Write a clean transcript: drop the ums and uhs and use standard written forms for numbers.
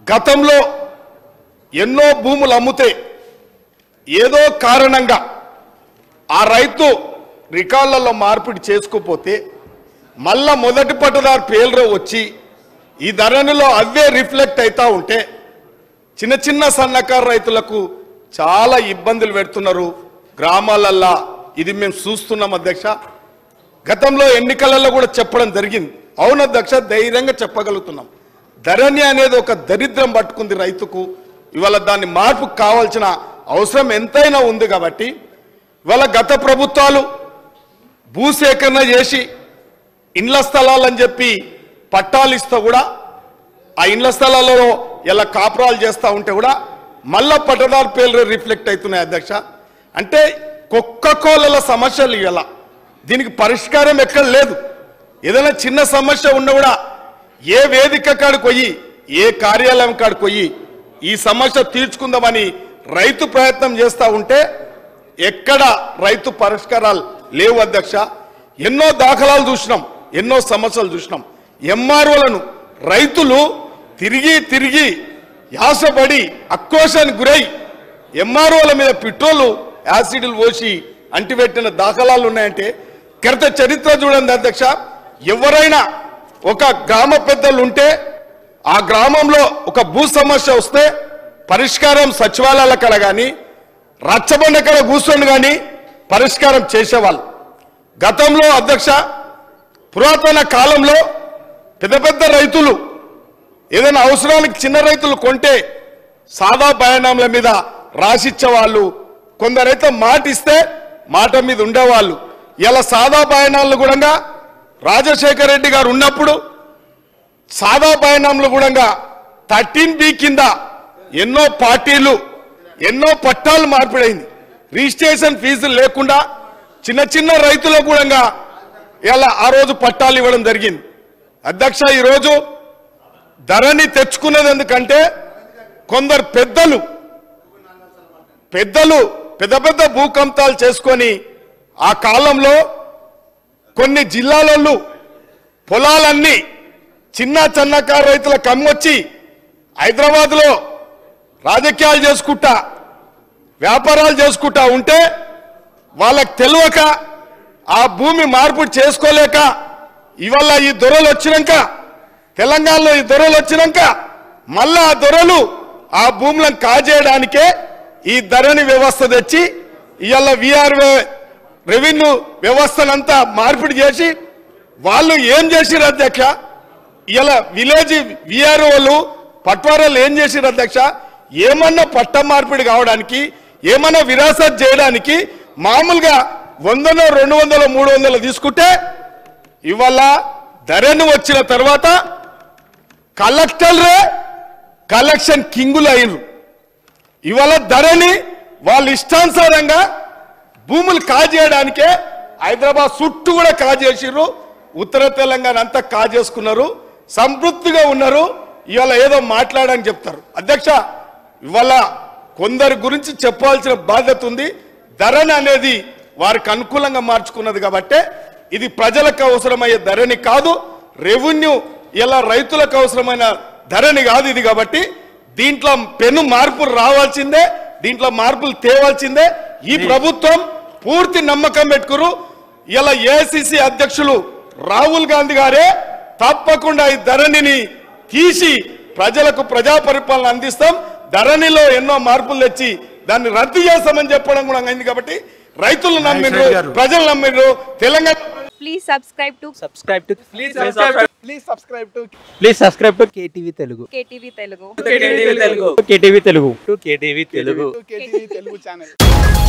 గతంలో ఎన్నో భూములు అమ్ముతే ఏదో కారణంగా ఆ రైతు రికార్డులలో మార్పిడి చేసుకోపోతే మళ్ళా మొదటి పట్టదారు పేర్లు వచ్చి ఈ ధరణిలో అవే రిఫ్లెక్ట్ అవుతా ఉంటే చిన్న చిన్న సన్నకారు రైతులకు చాలా ఇబ్బందులు పెడుతున్నారు గ్రామాలల్లో. ఇది మేము చూస్తున్నాం అధ్యక్ష. గతంలో ఎన్నికలలో కూడా చెప్పడం జరిగింది. అవును అధ్యక్ష, ధైర్యంగా చెప్పగలుగుతున్నాం. ధరణి అనేది ఒక దరిద్రం పట్టుకుంది రైతుకు. ఇవాళ దాన్ని మార్పు కావాల్సిన అవసరం ఎంతైనా ఉంది. కాబట్టి ఇవాళ గత ప్రభుత్వాలు భూసేకరణ చేసి ఇండ్ల స్థలాలని చెప్పి పట్టాలు ఇస్తా కూడా ఆ ఇండ్ల స్థలాలలో ఇలా కాపురాలు చేస్తూ ఉంటే కూడా మళ్ళా పట్టదారు పేర్లు రిఫ్లెక్ట్ అవుతున్నాయి అధ్యక్ష. అంటే కుక్కకోళ్ళ సమస్యలు ఇలా దీనికి పరిష్కారం ఎక్కడ లేదు. ఏదైనా చిన్న సమస్య ఉన్నా కూడా ఏ వేదిక కాడికి పోయి ఏ కార్యాలయం కాడికి పోయి ఈ సమస్య తీర్చుకుందామని రైతు ప్రయత్నం చేస్తూ ఉంటే ఎక్కడ రైతు పరిష్కారాలు లేవు అధ్యక్ష. ఎన్నో దాఖలాలు చూసినాం, ఎన్నో సమస్యలు చూసినాం. ఎంఆర్ఓలను రైతులు తిరిగి తిరిగి యాసపడి ఆక్రోశానికి గురై ఎంఆర్ఓల మీద పెట్రోలు యాసిడ్లు పోసి అంటిపెట్టిన దాఖలాలు ఉన్నాయంటే గత చరిత్ర చూడండి అధ్యక్ష. ఎవరైనా ఒక గ్రామ పెద్దలు ఉంటే ఆ గ్రామంలో ఒక భూ సమస్య వస్తే పరిష్కారం సచివాలయాల కడ కానీ రచ్చబండ కడ కూర్చొని కానీ పరిష్కారం చేసేవాళ్ళు. గతంలో అధ్యక్ష పురాతన కాలంలో పెద్ద పెద్ద రైతులు ఏదైనా అవసరానికి చిన్న రైతులు కొంటే సాదా బయానాంల మీద రాసిచ్చేవాళ్ళు. కొందరైతే మాట ఇస్తే మాట మీద ఉండేవాళ్ళు. ఇలా సాదా బయానాలను కూడా రాజశేఖర రెడ్డి గారు ఉన్నప్పుడు సాదా బయానాంలు కూడా 13B కింద ఎన్నో పార్టీలు ఎన్నో పట్టాలు మార్పిడైంది. రిజిస్ట్రేషన్ ఫీజులు లేకుండా చిన్న చిన్న రైతులకు కూడా ఇలా ఆ రోజు పట్టాలు ఇవ్వడం జరిగింది. అధ్యక్ష, ఈరోజు ధరణి తెచ్చుకున్నది ఎందుకంటే కొందరు పెద్దలు పెద్ద పెద్ద భూకంపాలు చేసుకొని ఆ కాలంలో కొన్ని జిల్లాలలో పొలాలన్నీ చిన్న చిన్నకారు రైతులకు అమ్మొచ్చి హైదరాబాద్లో రాజకీయాలు చేసుకుంటా వ్యాపారాలు చేసుకుంటా ఉంటే వాళ్ళకి తెలియక ఆ భూమి మార్పిడి చేసుకోలేక ఇవాళ ఈ దొరలు వచ్చినాక తెలంగాణలో ఈ దొరలు వచ్చినాక మళ్ళా ఆ దొరలు ఆ భూములను కాజేయడానికే ఈ ధరణి వ్యవస్థ తెచ్చి ఇవాళ విఆర్ఓ రెవెన్యూ వ్యవస్థనంతా మార్పిడి చేసి వాళ్ళు ఏం చేసిరు అధ్యక్ష? ఇవాళ విలేజ్ విఆర్ఓలు పట్వారాలు ఏం చేసిరు అధ్యక్ష? ఏమన్నా పట్ట మార్పిడి కావడానికి ఏమన్నా విరాసత్ చేయడానికి మామూలుగా 100, 200, 300 తీసుకుంటే ఇవాళ ధరణి వచ్చిన తర్వాత కలెక్టర్లే కలెక్షన్ కింగులు అయినరు. ఇవాళ ధరణి వాళ్ళ ఇష్టానుసారంగా భూములు కాజేయడానికే హైదరాబాద్ చుట్టూ కూడా కాజేసిర్రు. ఉత్తర తెలంగాణ అంతా కాజేసుకున్నారు, సంతృప్తిగా ఉన్నారు. ఇవాళ ఏదో మాట్లాడని చెప్తారు. అధ్యక్ష, ఇవాళ కొందరి గురించి చెప్పాల్సిన బాధ్యత ఉంది. ధరణి అనేది వారికి అనుకూలంగా మార్చుకున్నది కాబట్టి ఇది ప్రజలకు అవసరమయ్యే ధరణి కాదు, రెవెన్యూ ఇలా రైతులకు అవసరమైన ధరణి కాదు ఇది. కాబట్టి దీంట్లో పెను మార్పులు రావాల్సిందే, దీంట్లో మార్పులు తేవాల్సిందే. ఈ ప్రభుత్వం పూర్తి నమ్మకం పెట్టుకురు. ఇలా ఏఐసిసి అధ్యక్షులు రాహుల్ గాంధీ గారే తప్పకుండా ఈ ధరణిని తీసి ప్రజలకు ప్రజా పరిపాలన అందిస్తాం, ధరణిలో ఎన్నో మార్పులు తెచ్చి దాన్ని రద్దు చేస్తామని చెప్పడం కూడా అయింది. కాబట్టి రైతులు నమ్మిండ్రు, ప్రజలు నమ్మిండ్రు. Telangana Please subscribe to KTV Telugu. KTV Telugu. KTV Telugu channel.